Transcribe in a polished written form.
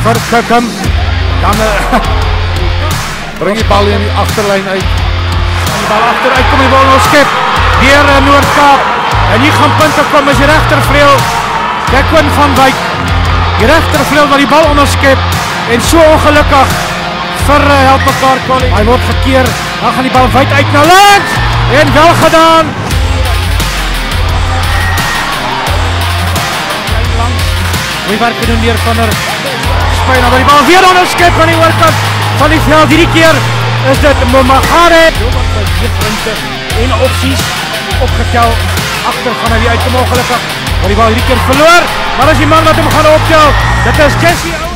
vir Kirkham. Dan bring die bal in die agterlyn uit. En die bal agteruit kom die bal nou skep. Weer Noord-Kaap. En hier gaan punte kom as die regtervleuel. Declan van Wyk. Die regtervleuel wat die bal onderskep. En so ongelukkig vir Help Mekaar College. Hy word gekeer. Dan gaan die bal wyd uit na links. En wel gedaan. Goeie werk gedoen deur van der Spyn, maar die bal weer onderskep aan die oorkant van die veld. Hierdie keer is dit Momagare. Wat by 2 punte en opsies opgetel. Agter gaan hy weer uitkom ongelukkig. Maar die bal hierdie keer verloor. Maar as die man wat hom gaan optel, dit is Jesse.